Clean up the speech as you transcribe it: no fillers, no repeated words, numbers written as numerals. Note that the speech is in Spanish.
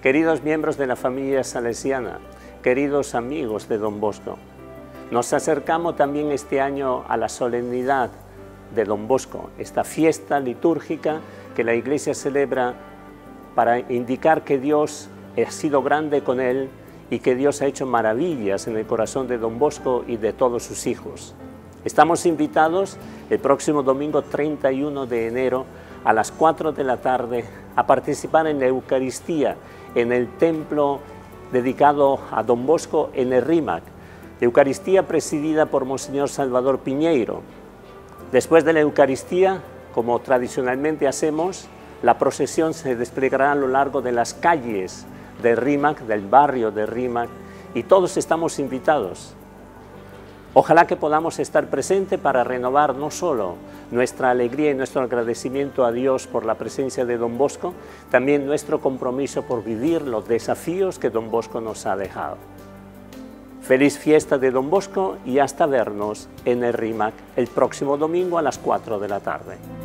Queridos miembros de la familia salesiana, queridos amigos de Don Bosco, nos acercamos también este año a la solemnidad de Don Bosco, esta fiesta litúrgica que la Iglesia celebra para indicar que Dios ha sido grande con él y que Dios ha hecho maravillas en el corazón de Don Bosco y de todos sus hijos. Estamos invitados el próximo domingo 31 de enero a las 4 de la tarde a participar en la Eucaristía en el templo dedicado a Don Bosco en el RIMAC, Eucaristía presidida por Monseñor Salvador Piñeiro. Después de la Eucaristía, como tradicionalmente hacemos, la procesión se desplegará a lo largo de las calles de RIMAC, del barrio de RIMAC, y todos estamos invitados. Ojalá que podamos estar presentes para renovar no solo nuestra alegría y nuestro agradecimiento a Dios por la presencia de Don Bosco, también nuestro compromiso por vivir los desafíos que Don Bosco nos ha dejado. Feliz fiesta de Don Bosco y hasta vernos en el RIMAC el próximo domingo a las 4 de la tarde.